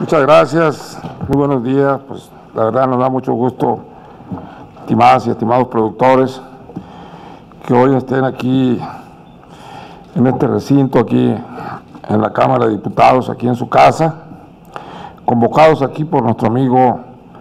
Muchas gracias, muy buenos días. Pues la verdad nos da mucho gusto, estimadas y estimados productores, que hoy estén aquí en este recinto, aquí en la Cámara de Diputados, aquí en su casa, convocados aquí por nuestro amigo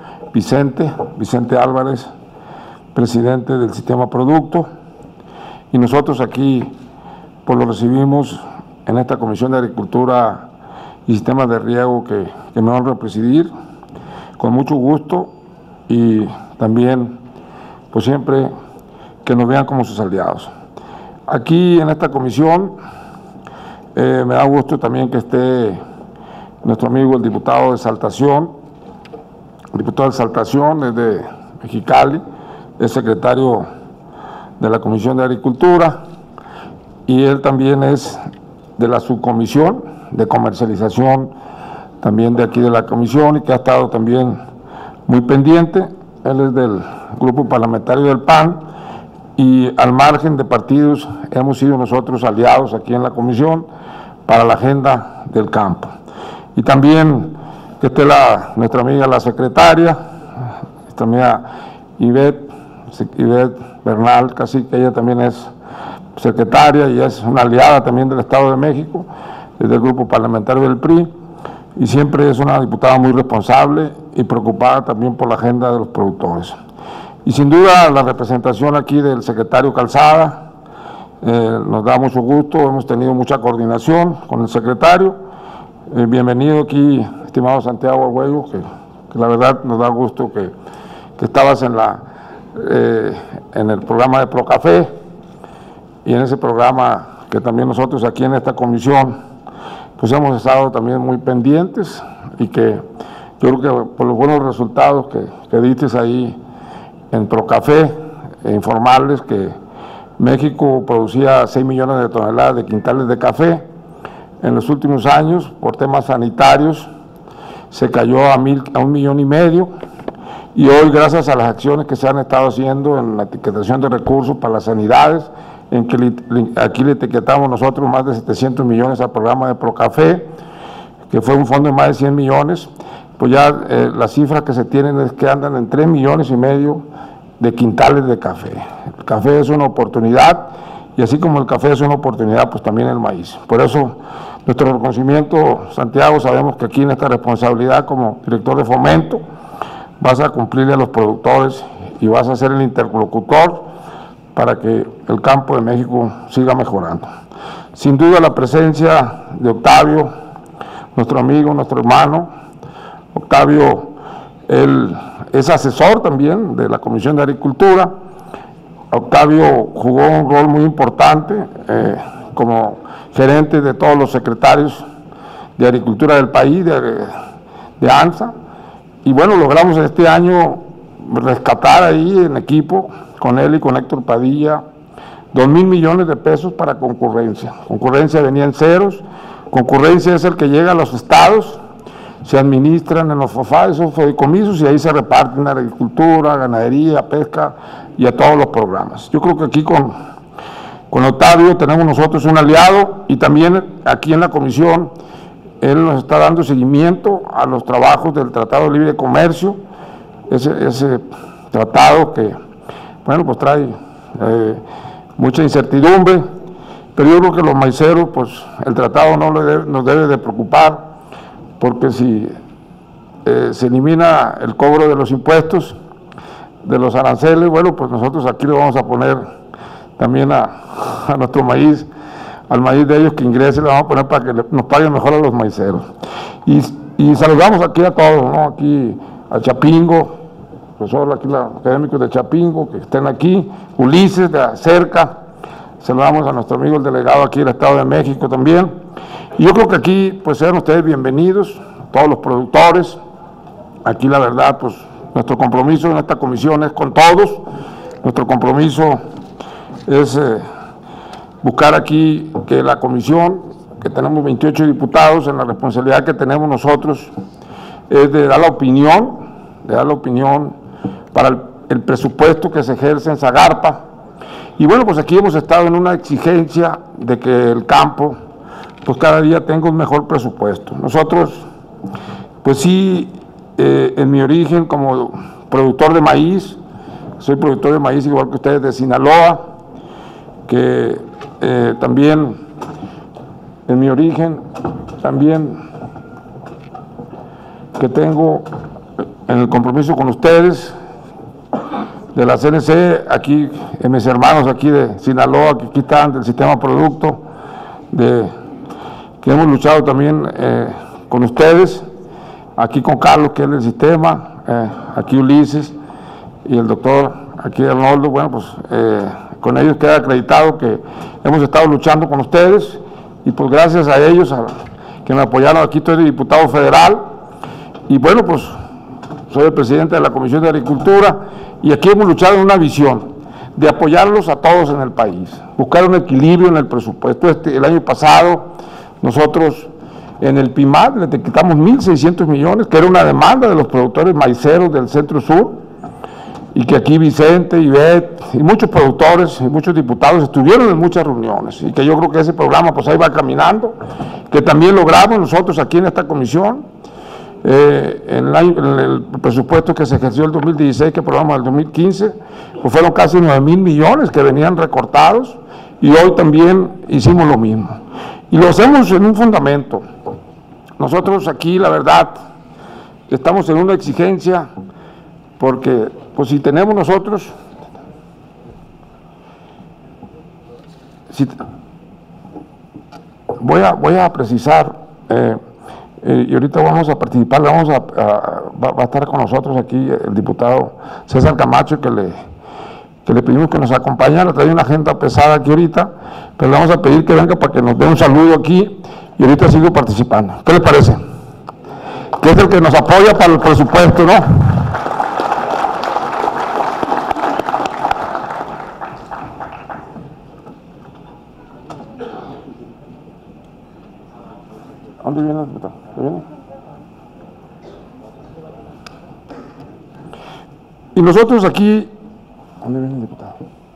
Vicente Álvarez, presidente del Sistema Producto, y nosotros aquí pues lo recibimos en esta Comisión de Agricultura y Sistemas de Riego que me honra presidir, con mucho gusto, y también pues siempre que nos vean como sus aliados. Aquí en esta comisión me da gusto también que esté nuestro amigo el diputado de Exaltación. El diputado de Exaltación es de Mexicali, es secretario de la Comisión de Agricultura, y él también es de la subcomisión de comercialización también de aquí de la comisión, y que ha estado también muy pendiente. Él es del grupo parlamentario del PAN, y al margen de partidos hemos sido nosotros aliados aquí en la comisión para la agenda del campo. Y también que esté nuestra amiga la secretaria, nuestra amiga Ivette Bernal, casi que ella también es secretaria y es una aliada también del Estado de México, es del grupo parlamentario del PRI, y siempre es una diputada muy responsable y preocupada también por la agenda de los productores. Y sin duda la representación aquí del secretario Calzada nos da mucho gusto, hemos tenido mucha coordinación con el secretario. Bienvenido aquí, estimado Santiago Arguello, que la verdad nos da gusto que estabas en el programa de Procafé, y en ese programa que también nosotros aquí en esta comisión pues hemos estado también muy pendientes, y que yo creo que por los buenos resultados que diste ahí en Procafé, informarles que México producía 6 millones de toneladas de quintales de café. En los últimos años, por temas sanitarios, se cayó a 1,5 millones, y hoy, gracias a las acciones que se han estado haciendo en la etiquetación de recursos para las sanidades, en que aquí le etiquetamos nosotros más de 700 millones al programa de Procafé, que fue un fondo de más de 100 millones, pues ya las cifras que se tienen es que andan en 3,5 millones de quintales de café. El café es una oportunidad, y así como el café es una oportunidad, pues también el maíz. Por eso, nuestro reconocimiento, Santiago, sabemos que aquí en esta responsabilidad como director de fomento, vas a cumplirle a los productores y vas a ser el interlocutor para que el campo de México siga mejorando. Sin duda la presencia de Octavio, nuestro amigo, nuestro hermano. Octavio, él es asesor también de la Comisión de Agricultura. Octavio jugó un rol muy importante como gerente de todos los secretarios de Agricultura del país, de ANSA, y bueno, logramos este año rescatar ahí en equipo con él y con Héctor Padilla 2,000 millones de pesos para concurrencia. Concurrencia venía en ceros. Concurrencia es el que llega a los estados, se administran en los FOFA, esos fideicomisos, y ahí se reparten a agricultura, ganadería, pesca y a todos los programas. Yo creo que aquí con Octavio tenemos nosotros un aliado, y también aquí en la comisión él nos está dando seguimiento a los trabajos del Tratado de Libre Comercio, ese tratado que, bueno, pues trae mucha incertidumbre, pero yo creo que los maiceros, pues el tratado nos debe de preocupar, porque si se elimina el cobro de los impuestos, de los aranceles, bueno, pues nosotros aquí le vamos a poner también a nuestro maíz, al maíz de ellos que ingrese, le vamos a poner para que nos paguen mejor a los maiceros. Y saludamos aquí a todos, ¿no? Aquí a Chapingo, profesor, aquí los académicos de Chapingo que estén aquí, Ulises de cerca, saludamos a nuestro amigo el delegado aquí del Estado de México también. Y yo creo que aquí pues sean ustedes bienvenidos, todos los productores. Aquí la verdad pues nuestro compromiso en esta comisión es con todos, nuestro compromiso es buscar aquí que la comisión, que tenemos 28 diputados, en la responsabilidad que tenemos nosotros es de dar la opinión para el presupuesto que se ejerce en Zagarpa. Y bueno, pues aquí hemos estado en una exigencia de que el campo pues cada día tenga un mejor presupuesto. Nosotros pues sí, en mi origen como productor de maíz, soy productor de maíz igual que ustedes de Sinaloa, que también en mi origen, también que tengo en el compromiso con ustedes de la CNC, aquí en mis hermanos aquí de Sinaloa, que aquí están del sistema producto, que hemos luchado también con ustedes, aquí con Carlos, que es del sistema, aquí Ulises y el doctor aquí Arnoldo. Bueno, pues con ellos queda acreditado que hemos estado luchando con ustedes, y pues gracias a ellos que me apoyaron. Aquí estoy de diputado federal, y bueno, pues soy el presidente de la Comisión de Agricultura, y aquí hemos luchado en una visión de apoyarlos a todos en el país, buscar un equilibrio en el presupuesto. El año pasado nosotros en el PIMAT le quitamos 1.600 millones, que era una demanda de los productores maiceros del Centro Sur, y que aquí Vicente, Ivette y muchos productores y muchos diputados estuvieron en muchas reuniones, y que yo creo que ese programa pues ahí va caminando, que también logramos nosotros aquí en esta comisión. En el presupuesto que se ejerció el 2016, que aprobamos el 2015, pues fueron casi 9.000 millones que venían recortados, y hoy también hicimos lo mismo. Y lo hacemos en un fundamento. Nosotros aquí, la verdad, estamos en una exigencia, porque pues si tenemos nosotros, voy a precisar, y ahorita vamos a participar, va a estar con nosotros aquí el diputado César Camacho, que le pedimos que nos acompañara. Trae una agenda pesada aquí ahorita, pero le vamos a pedir que venga para que nos dé un saludo aquí, y ahorita sigo participando. ¿Qué le parece? Que es el que nos apoya para el presupuesto, ¿no? ¿Dónde viene el diputado? ¿Viene? Y nosotros aquí, ¿dónde viene el diputado?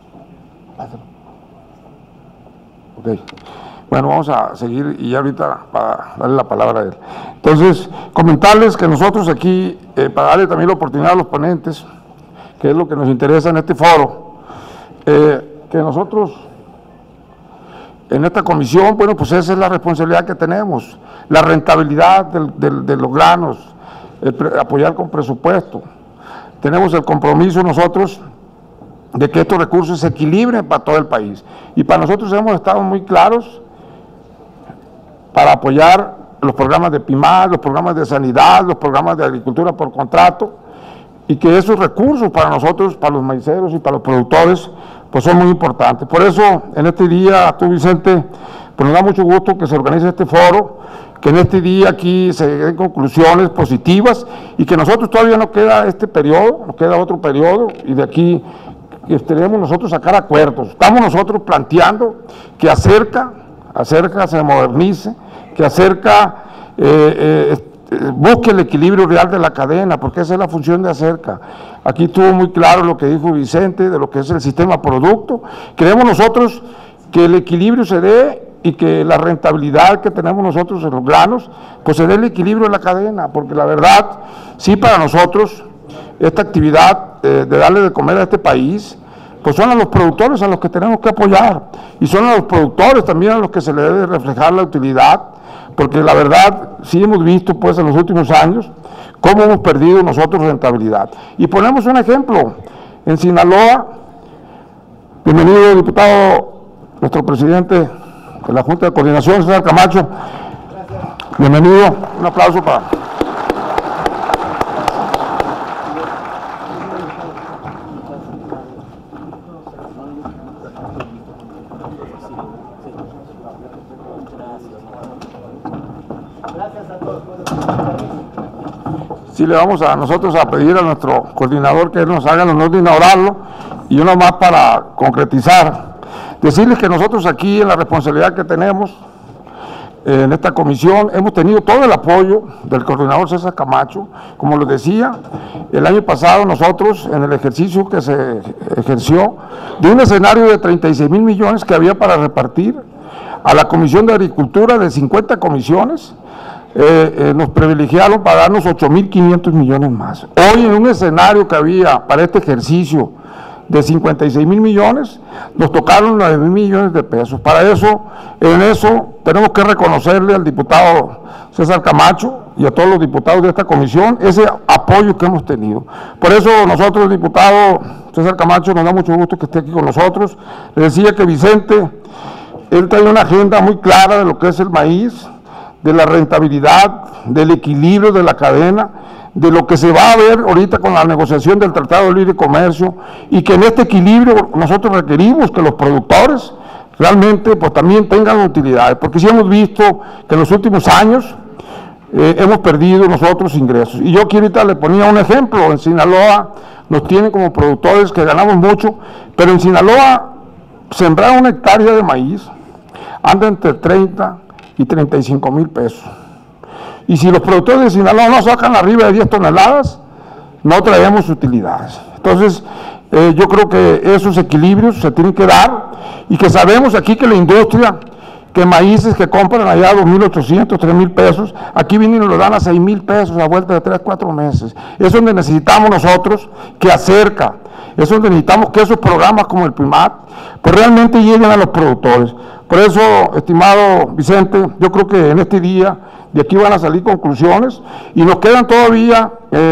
Ok. Bueno, vamos a seguir, y ya ahorita para darle la palabra a él. Entonces, comentarles que nosotros aquí, para darle también la oportunidad a los ponentes, que es lo que nos interesa en este foro, que nosotros en esta comisión, bueno, pues esa es la responsabilidad que tenemos, la rentabilidad de los granos, apoyar con presupuesto. Tenemos el compromiso nosotros de que estos recursos se equilibren para todo el país, y para nosotros hemos estado muy claros para apoyar los programas de PIMAD, los programas de sanidad, los programas de agricultura por contrato, y que esos recursos para nosotros, para los maiceros y para los productores, pues son muy importantes. Por eso, en este día, tú, Vicente, pues nos da mucho gusto que se organice este foro, que en este día aquí se den conclusiones positivas, y que nosotros todavía nos queda este periodo, nos queda otro periodo, y de aquí tenemos nosotros sacar acuerdos. Estamos nosotros planteando que Acerca se modernice, que Acerca busque el equilibrio real de la cadena, porque esa es la función de Acerca. Aquí estuvo muy claro lo que dijo Vicente de lo que es el sistema producto. Queremos nosotros que el equilibrio se dé, y que la rentabilidad que tenemos nosotros en los granos, pues se dé el equilibrio en la cadena, porque la verdad, sí, para nosotros, esta actividad de darle de comer a este país, pues son a los productores a los que tenemos que apoyar, y son a los productores también a los que se le debe reflejar la utilidad, porque la verdad, sí hemos visto pues en los últimos años cómo hemos perdido nosotros rentabilidad. Y ponemos un ejemplo, en Sinaloa, bienvenido diputado, nuestro presidente de la Junta de Coordinación, César Camacho. Gracias. Bienvenido, un aplauso para... Gracias a todos. Sí, le vamos a nosotros a pedir a nuestro coordinador que nos haga el honor de inaugurarlo, y uno más para concretizar. Decirles que nosotros aquí, en la responsabilidad que tenemos en esta comisión, hemos tenido todo el apoyo del coordinador César Camacho. Como les decía, el año pasado nosotros, en el ejercicio que se ejerció, de un escenario de 36.000 millones que había para repartir a la Comisión de Agricultura, de 50 comisiones, nos privilegiaron para darnos 8.500 millones más. Hoy en un escenario que había para este ejercicio de 56.000 millones, nos tocaron 9.000 millones de pesos. Para eso, en eso tenemos que reconocerle al diputado César Camacho y a todos los diputados de esta comisión ese apoyo que hemos tenido. Por eso nosotros, el diputado César Camacho, nos da mucho gusto que esté aquí con nosotros. Le decía que Vicente, él trae una agenda muy clara de lo que es el maíz, de la rentabilidad, del equilibrio de la cadena, de lo que se va a ver ahorita con la negociación del Tratado de Libre Comercio, y que en este equilibrio nosotros requerimos que los productores realmente pues también tengan utilidades, porque sí hemos visto que en los últimos años hemos perdido nosotros ingresos. Y yo aquí ahorita le ponía un ejemplo: en Sinaloa nos tienen como productores que ganamos mucho, pero en Sinaloa sembrar una hectárea de maíz anda entre 30 y 35.000 pesos. Y si los productores de Sinaloa no sacan arriba de 10 toneladas, no traemos utilidades. Entonces, yo creo que esos equilibrios se tienen que dar, y que sabemos aquí que la industria, que maíces que compran allá 2.800, 3.000 pesos, aquí vienen y lo dan a 6.000 pesos a vuelta de 3, 4 meses. Es donde necesitamos nosotros que acerca, es donde necesitamos que esos programas como el PRIMAT, pues realmente lleguen a los productores. Por eso, estimado Vicente, yo creo que en este día de aquí van a salir conclusiones, y nos quedan todavía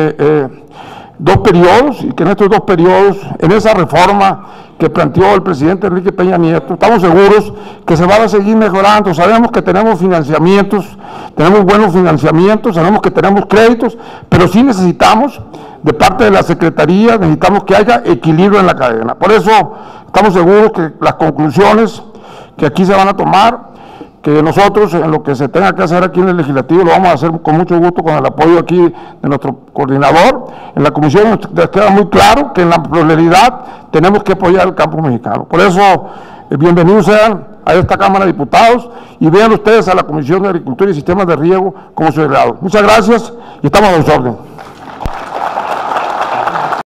2 periodos, y que en estos 2 periodos, en esa reforma que planteó el presidente Enrique Peña Nieto, estamos seguros que se van a seguir mejorando. Sabemos que tenemos financiamientos, tenemos buenos financiamientos, sabemos que tenemos créditos, pero sí necesitamos, de parte de la Secretaría, necesitamos que haya equilibrio en la cadena. Por eso estamos seguros que las conclusiones que aquí se van a tomar, que nosotros en lo que se tenga que hacer aquí en el Legislativo lo vamos a hacer con mucho gusto, con el apoyo aquí de nuestro coordinador. En la comisión nos queda muy claro que en la pluralidad tenemos que apoyar al campo mexicano. Por eso, bienvenidos sean a esta Cámara de Diputados, y vean ustedes a la Comisión de Agricultura y Sistemas de Riego como su agrado. Muchas gracias y estamos a su orden.